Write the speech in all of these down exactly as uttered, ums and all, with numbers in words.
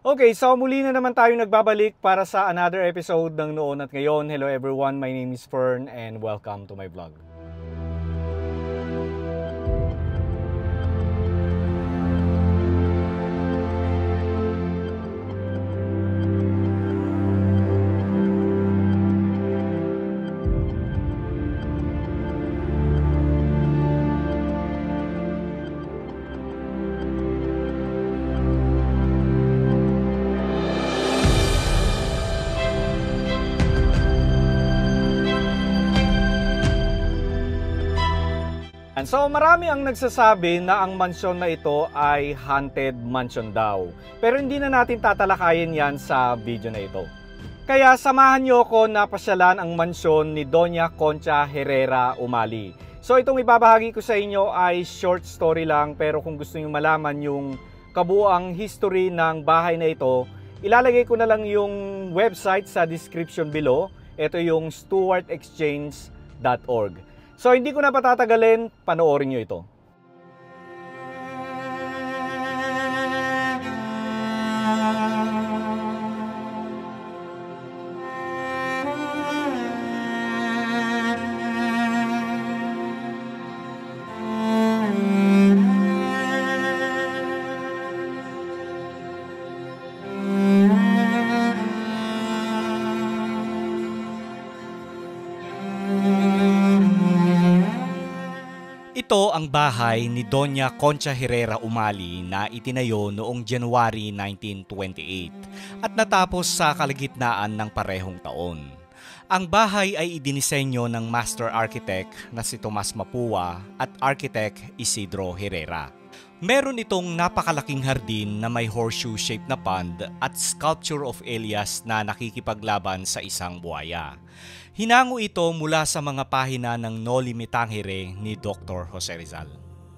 Okay, so muli na naman tayo nagbabalik para sa another episode ng Noon at Ngayon. Hello everyone, my name is Fern and welcome to my vlog. So marami ang nagsasabi na ang mansyon na ito ay haunted mansion daw. Pero hindi na natin tatalakayin yan sa video na ito. Kaya samahan niyo ako na pasyalan ang mansyon ni Doña Concha Herrera Umali. So itong ibabahagi ko sa inyo ay short story lang, pero kung gusto niyo malaman yung kabuuang history ng bahay na ito, ilalagay ko na lang yung website sa description below. Ito yung stewart exchange dot org. So hindi ko na patatagalin, panoorin nyo ito. Ito ang bahay ni Doña Concha Herrera Umali na itinayo noong January nineteen twenty-eight at natapos sa kalagitnaan ng parehong taon. Ang bahay ay idinisenyo ng master architect na si Tomas Mapua at architect Isidro Herrera. Meron itong napakalaking hardin na may horseshoe-shaped na pond at sculpture of Elias na nakikipaglaban sa isang buhaya. Hinango ito mula sa mga pahina ng Noli Me Tangere ni Doctor Jose Rizal.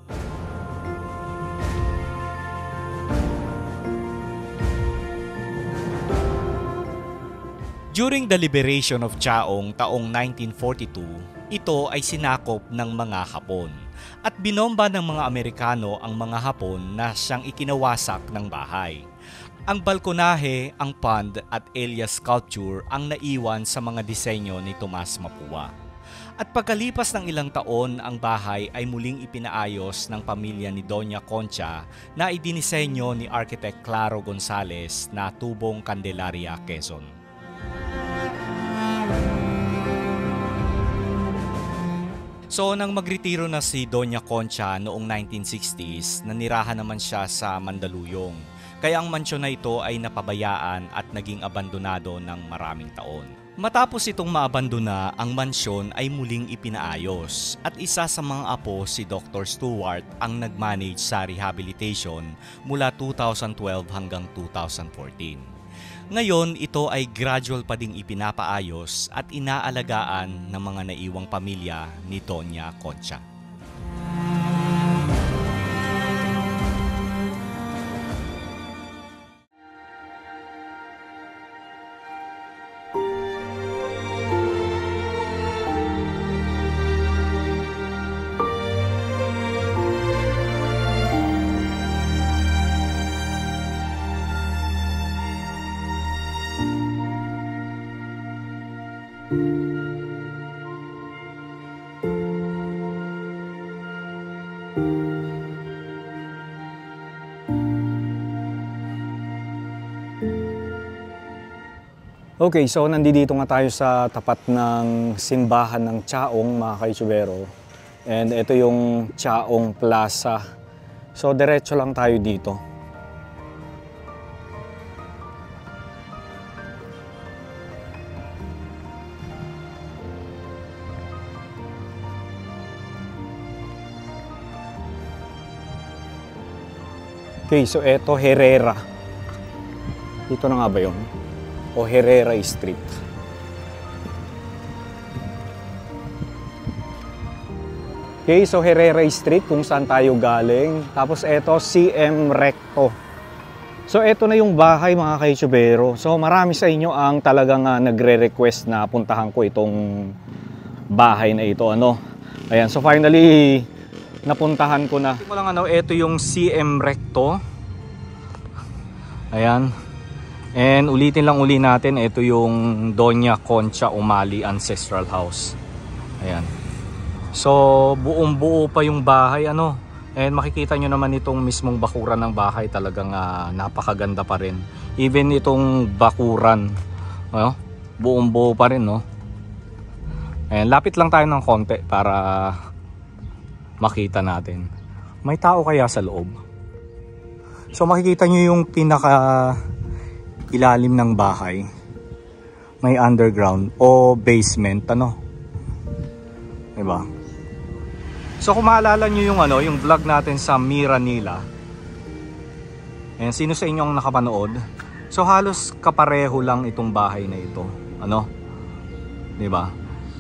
During the liberation of Chaong taong nineteen forty-two, ito ay sinakop ng mga Hapon at binomba ng mga Amerikano ang mga Hapon na siyang ikinawasak ng bahay. Ang balkonahe, ang pond at Elias sculpture ang naiwan sa mga disenyo ni Tomas Mapua. At pagkalipas ng ilang taon, ang bahay ay muling ipinaayos ng pamilya ni Doña Concha na idinisenyo ni Architect Claro Gonzales na Tubong Candelaria, Quezon. So nang magretiro na si Doña Concha noong nineteen sixties, nanirahan naman siya sa Mandaluyong. Kaya ang mansyon na ito ay napabayaan at naging abandonado ng maraming taon. Matapos itong maabandona, ang mansyon ay muling ipinaayos at isa sa mga apo si Doctor Stewart ang nag-manage sa rehabilitation mula two thousand twelve hanggang two thousand fourteen. Ngayon, ito ay gradual pa ding ipinapaayos at inaalagaan ng mga naiwang pamilya ni Doña Concha. Okay, so nandito nga tayo sa tapat ng simbahan ng Chaong, mga ka-YouTubero. And ito yung Chaong Plaza. So diretso lang tayo dito. Okay, so ito Herrera. Dito na nga ba yun? O Herrera Street. Okay, so Herrera Street kung saan tayo galing. Tapos eto C M Recto. So eto na yung bahay, mga ka-YouTubero. So marami sa inyo ang talagang uh, nagre-request na puntahan ko itong bahay na ito, ano. Ayan, so finally napuntahan ko na. Ito lang, ano, ito yung C M Recto. Ayan. And ulitin lang uli natin, ito yung Doña Concha Umali Ancestral House. Ayan. So buong buo pa yung bahay, ano. And makikita nyo naman itong mismong bakuran ng bahay, talagang uh, napakaganda pa rin. Even itong bakuran, ano, buong buo pa rin, no. Ayan, lapit lang tayo ng konti para makita natin. May tao kaya sa loob? So makikita nyo yung pinaka ilalim ng bahay. May underground o basement, ano. Diba? So kung maalala nyo yung ano, yung vlog natin sa Miranila. Ayan, sino sa inyo ang nakapanood? So halos kapareho lang itong bahay na ito. Ano? Diba?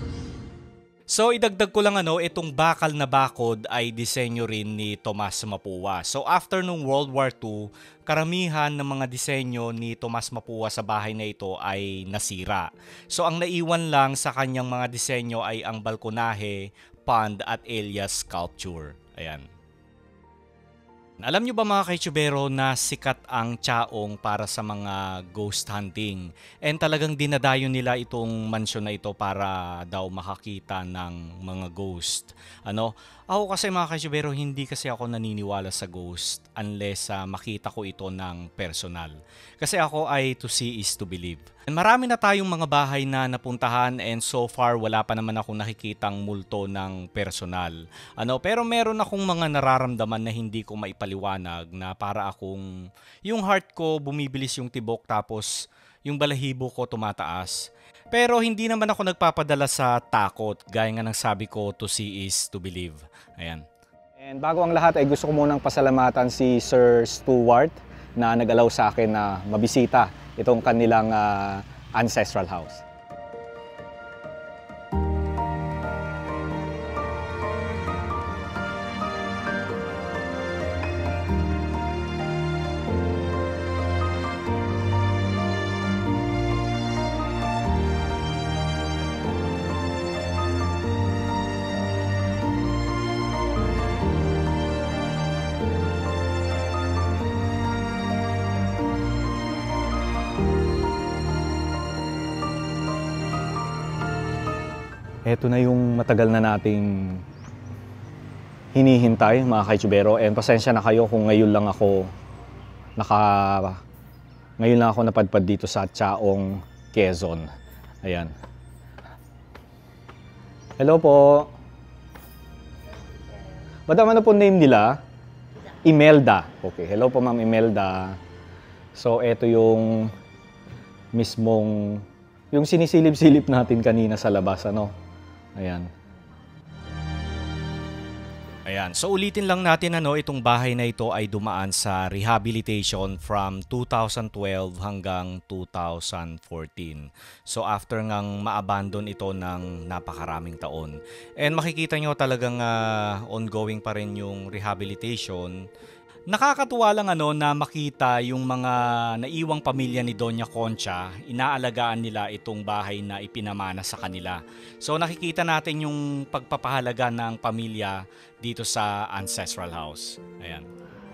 So idagdag ko lang, ano, itong bakal na bakod ay disenyo rin ni Tomas Mapua. So after nung World War Two, karamihan ng mga disenyo ni Tomas Mapua sa bahay na ito ay nasira. So ang naiwan lang sa kanyang mga disenyo ay ang balkonahe, pond at area sculpture. Ayan. Alam nyo ba mga kaitsubero na sikat ang Chaong para sa mga ghost hunting? And talagang dinadayo nila itong mansyon na ito para daw makakita ng mga ghost. Ano? Ako kasi mga kaitsubero, hindi kasi ako naniniwala sa ghost unless uh, makita ko ito ng personal. Kasi ako ay to see is to believe. And marami na tayong mga bahay na napuntahan and so far wala pa naman akong nakikitang multo ng personal. Ano, pero meron akong mga nararamdaman na hindi ko maipaliwanag na para akong yung heart ko bumibilis yung tibok tapos yung balahibo ko tumataas. Pero hindi naman ako nagpapadala sa takot, gaya nga ng sabi ko, to see is to believe. Ayan. And bago ang lahat ay gusto ko munang pasalamatan si Sir Stuart na nag-allow sa akin na mabisita itong kanilang uh, ancestral house. Ito na yung matagal na nating hinihintay, mga kaitsubero. And pasensya na kayo kung ngayon lang ako naka ngayon lang ako napadpad dito sa Chaong, Quezon. Ayan. Hello po. Madam, ano po name nila? Imelda. Okay, hello po Ma'am Imelda. So ito yung mismong yung sinisilip-silip natin kanina sa labas, ano? Ayan. Ayan. So ulitin lang natin, ano, itong bahay na ito ay dumaan sa rehabilitation from two thousand twelve hanggang two thousand fourteen. So after ngang ma-abandon ito ng napakaraming taon. And makikita nyo talagang uh, ongoing pa rin yung rehabilitation. Nakakatuwa lang, ano, na makita yung mga naiwang pamilya ni Doña Concha, inaalagaan nila itong bahay na ipinamana sa kanila. So nakikita natin yung pagpapahalaga ng pamilya dito sa ancestral house. Ayan.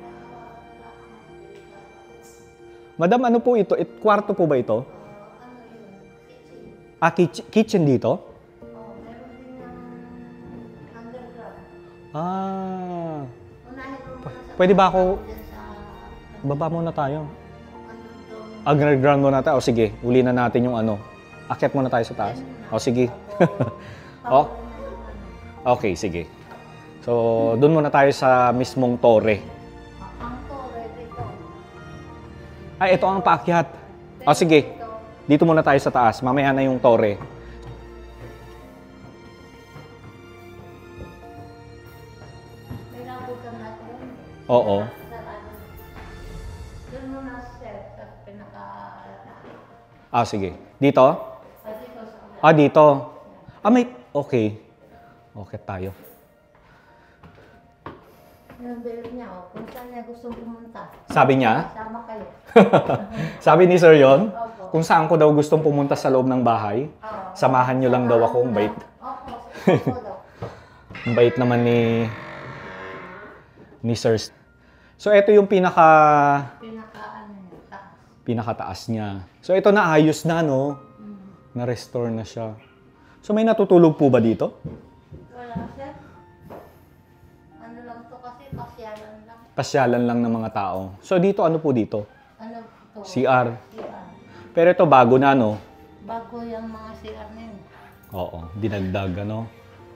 Madam, ano po ito? It, kwarto po ba ito? Ah, kitchen, kitchen dito? Ah. Pwede ba ako, baba muna tayo. Underground muna tayo. O sige, uli na natin yung ano. Akyat muna tayo sa taas. O sige. O. Okay, sige. So, doon muna tayo sa mismong tore. Ang tore dito. Ay, ito ang paakyat. O sige, dito muna tayo sa taas. Mamaya na yung tore. Oo. Doon mo na set at pinaka... Ah, sige. Dito? Ah, dito. Ah, may... Okay. Okay tayo. Yung bill niya, oh, kung saan niya gustong pumunta. Sabi niya? Sama kayo. Sabi ni Sir yon, Opo. kung saan ko daw gustong pumunta sa loob ng bahay, Oo. samahan nyo lang daw ako. Ang bait. Opo. Opo daw. Ang bait naman ni... ni Sir. So, ito yung pinaka... Pinaka ano niya, taas. pinakataas niya. So ito na ayos na, no? Na-restore na siya. So may natutulog po ba dito? Wala, sir. Ano lang to kasi, pasyalan lang. Pasyalan lang ng mga tao. So dito, ano po dito? Ano to? C R. C R. Pero ito bago na, no? Bago yung mga C R na yun. Oo, dinagdag, ano?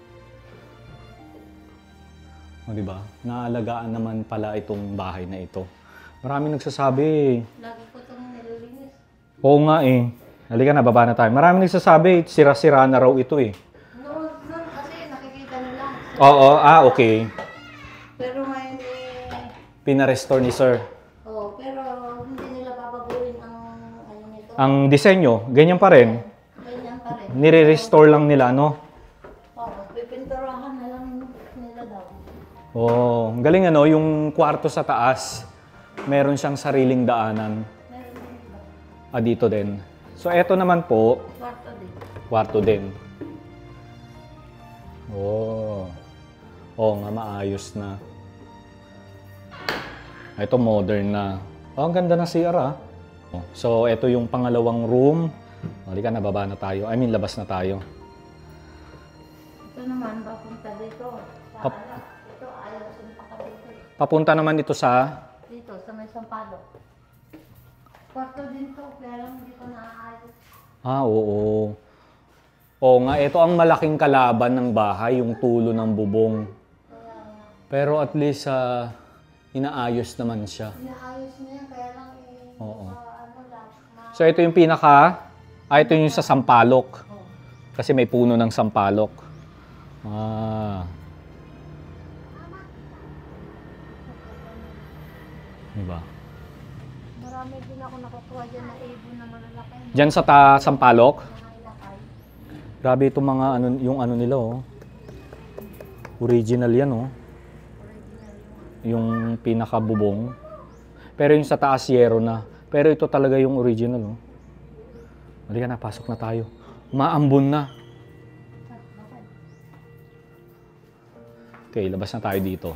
O, di ba? Naalagaan naman pala itong bahay na ito. Marami nagsasabi. Lagi ko itong nililinis. Oo nga eh. Halika na, baba na tayo. Marami nagsasabi, sira-sira na raw ito eh. Noon, noon kasi nakikita nila. Oo, ah, okay. Pero ngayon eh, Pinarestore ni sir. oh, pero hindi nila babaguhin ang ano nito. Ang disenyo, ganyan pa rin. Ganyan pa rin. Nire-restore lang nila, no? Oo, pipinturahan na lang nila daw. Oo, ang galing ano, yung kwarto sa taas, meron siyang sariling daanan. Meron din ba? Ah, dito din. So, eto naman po, Kwarto din. kwarto din. Oo. Oo nga, maayos na. Ito modern na. Oh, ang ganda ng C R ah. Oh, so, ito yung pangalawang room. Halika na, baba na tayo. I mean, labas na tayo. Ito naman, papunta dito. Sa Pap- ano, ito ayaw sumpa ka dito. Papunta naman ito sa... Dito, sa may sampalok. Kwarto din to, kaya lang hindi ko naaayos. Ah, oo. Oo nga, ito ang malaking kalaban ng bahay, yung tulo ng bubong. Pero at least, ah, inaayos naman siya. Inaayos niya, kaya lang eh, Oo. ah, ano lang, ma- So, ito yung pinaka... Ah, ito yung sa sampalok. oh. Kasi may puno ng sampalok. Ah. Diba? Marami din ako nakukuha dyan na ibon na malalaki. Diyan sa ta sampalok, Mga ilakay. grabe itong mga ano, yung ano nila oh. Original yan oh. Yung pinakabubong. Pero yung sa taas yero na. Pero ito talaga yung original oh. Halika na, pasok na tayo. Maambon na. Okay, labas na tayo dito.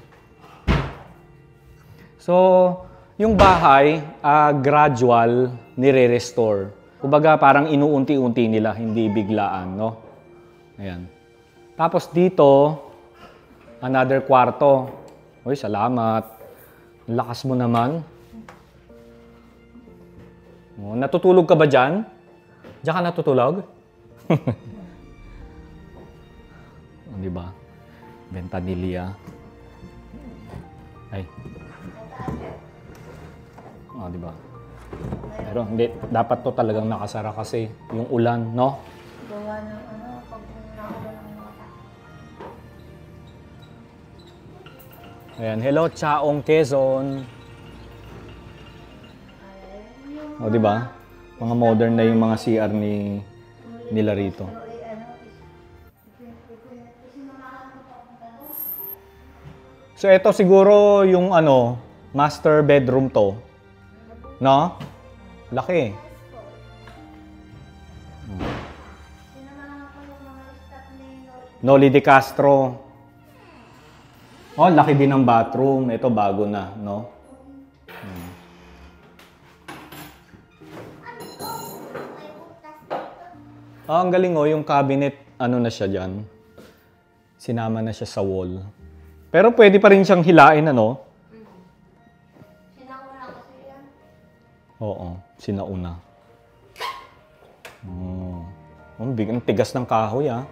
So, yung bahay, ah, gradual, nire-restore. Kumbaga, parang inuunti-unti nila, hindi biglaan, no? Ayan. Tapos dito, another kwarto. Uy, salamat. Ang lakas mo naman. Oh, natutulog ka ba dyan? Diyan ka natutulog? Oh, di ba? Ventanilla. Ay. Oh, di ba? Pero hindi, dapat to talagang nakasara kasi yung ulan, no? Gawa ng ano, pag naulan ng mata. Ayan, hello, Chaong Quezon. O, di ba? Mga modern na yung mga C R ni nila rito. Pero eh, ano, sinamahan ko papunta doon. So, ito siguro yung ano, master bedroom to. No? Laki. Sinamahan ko yung mga staff ni Noli. Noli de Castro. Oh, laki din ng bathroom. Ito bago na, no? Hmm. Oh, ang galing oh, yung cabinet, ano na siya dyan. Sinama na siya sa wall. Pero pwede pa rin siyang hilain, ano? Sinauna kasi yan. Oo, sinauna. Oh. Ang big, ang tigas ng kahoy, ah.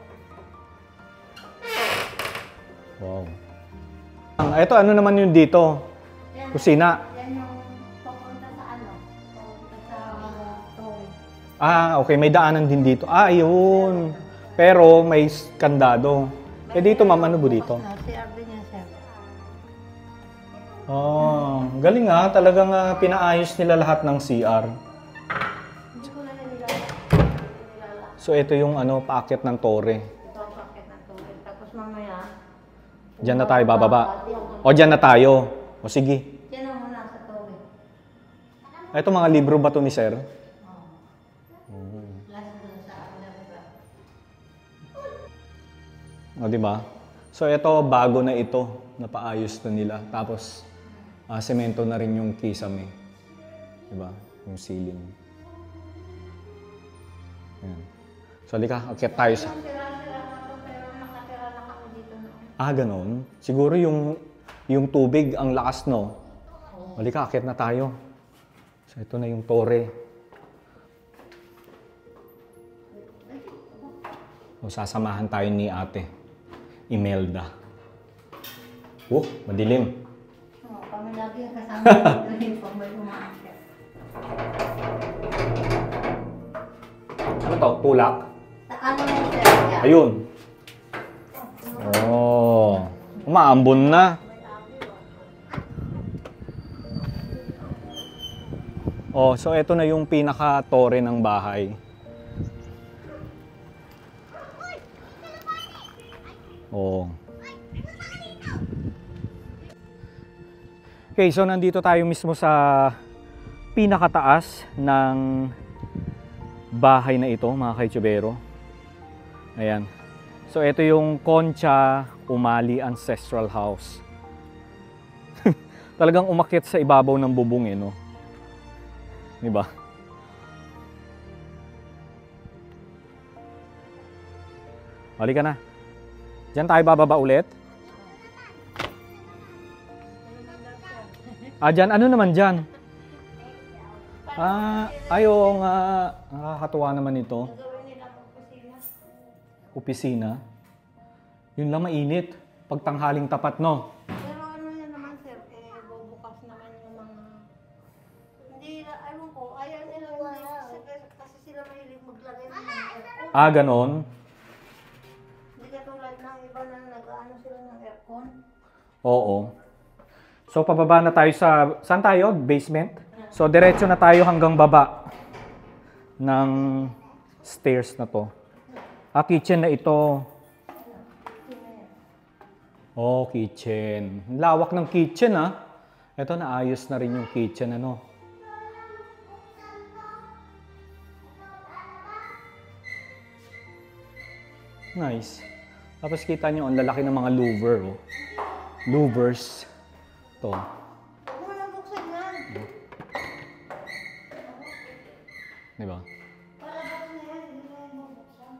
Wow. Ang- Ito, ano naman yung dito? Yan, Kusina. yan yung papunta sa ano, papunta sa Torre. Ah, okay. May daanan din dito. Ah, ayun. Pero may s- kandado. Eh dito, ma'am, ano ba dito? Na, C R din yan, sir. Oh, galing nga. Talagang ah, pinaayos nila lahat ng C R. Hindi ko na nilala. Nilala. So, ito yung ano, paakyat ng tore. Ito ang pakit ng Torre. Tapos mamaya, Diyan na tayo bababa. O, diyan na tayo. O, sige. yan ang muna sa Torre. Ito mga libro ba to ni sir? Last doon sa Alabama. O, di ba? So, ito, bago na ito. Napaayos na nila. Tapos, ah, semento na rin yung kisame. Diba? Yung ceiling. Ayan. So, halika, akyat tayo sa... Ah, ganun. Siguro yung, yung tubig, ang lakas, no? Halika, akyat na tayo. So, ito na yung tore. So, sasamahan tayo ni ate. Imelda. Oh, madilim. Oo, kami lagi yung kasama doon pag may umaakit. Ano to? Tulak? Sa ano yung sir? Ayun. Oh, umaambon na. Oh, so ito na yung pinaka-tore ng bahay. Oh. Okay, so nandito tayo mismo sa pinakataas ng bahay na ito, mga kaitsubero. Ayan. So ito yung Concha Umali Ancestral House. Talagang umakyat sa ibabaw ng bubong eh, no? Diba? Halika na. Diyan tayo bababa ulit. Ah, dyan. Ano naman dyan? Ah, ayo nga. Nakakatuwa naman ito. Opisina. Yun lang mainit. Pag tanghaling tapat, no? Pero ano yan naman sir, eh, bubukas naman yung mga... Hindi, ayun ko, ayaw nila kasi sila mahilig maglagay ng mga aircon. Ah, ganon. Hindi katulad ng iba na nag-ano sila ng aircon. Oo. So, pababa na tayo sa... Saan tayo? Basement? So, diretso na tayo hanggang baba ng stairs na to. Ah, kitchen na ito. Oh, kitchen. Lawak ng kitchen, ah. Ito, naayos na rin yung kitchen, ano. Nice. Tapos kita nyo, ang lalaki ng mga louver, oh. Louvers. Ito. Huwag mo lang buksan yan. Diba? Palabas na yan, hindi mo yan buksan.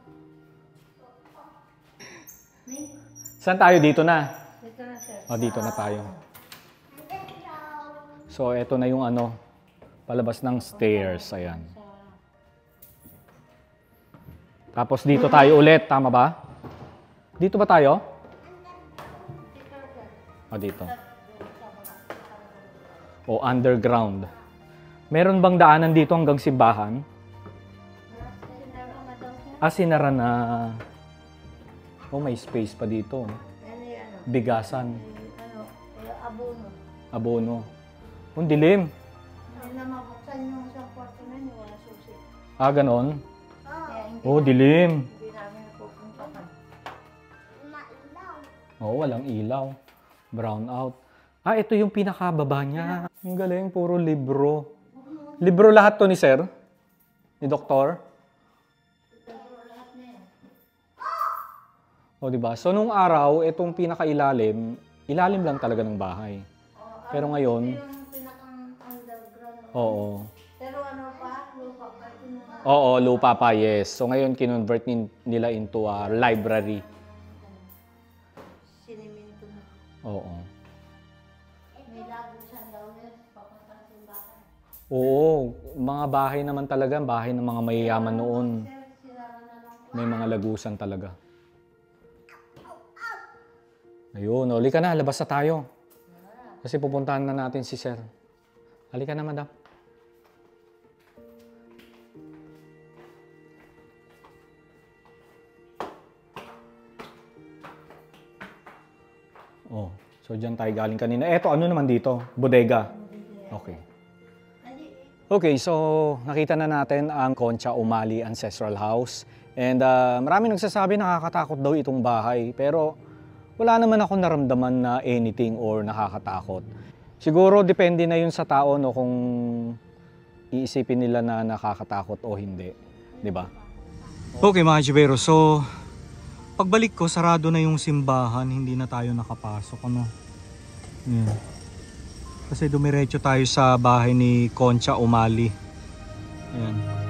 Saan tayo? Dito na. Dito na sir. Oh, dito na tayo. So, ito na yung ano, palabas ng stairs. Ayan. Tapos dito tayo ulit. Tama ba? Dito ba tayo? O, dito. O, underground. Meron bang daanan dito hanggang simbahan? Ah, sinara na. Oh, may space pa dito. Ano yan? Bigasan. Ano? Abono. Abono. Ang dilim. Hindi na mabuksan yung isang kwarto na yun, wala susi. Ah, ganon. Kaya hindi, Oh, dilim. hindi namin napupuntahan. Oo, walang ilaw. Brown out. Ah, ito yung pinakababa niya. Ang galing, puro libro. Libro lahat to ni Sir? Ni Doktor? O, diba? So, nung araw, itong pinakailalim, ilalim lang talaga ng bahay. Pero ngayon, Yung pinakang underground. oo. Pero ano pa? Lupa pa. Ito na. Oo, lupa pa, yes. So, ngayon, kinonvert nin- nila into a library. Siniminto na. Oo. May lagusan daw yun. Papuntang simbahan. Oo, mga bahay naman talaga, bahay ng mga mayayaman noon. Sir, sinara na lang. May mga lagusan talaga. Ayun, halika na, labas na tayo. Kasi pupuntahan na natin si Sir. Halika na, madam. Oh, so dyan tayo galing kanina. Eto, ano naman dito? Bodega. Okay. Okay, so nakita na natin ang Concha Umali Ancestral House. And uh, marami nagsasabi nakakatakot daw itong bahay. Pero wala naman ako naramdaman na anything or nakakatakot. Siguro depende na yun sa tao no, kung iisipin nila na nakakatakot o hindi. Diba? Okay mga Chibero, so pagbalik ko, sarado na yung simbahan. Hindi na tayo nakapasok. Ano? Yan. Kasi dumiretso tayo sa bahay ni Concha Umali. Ayan.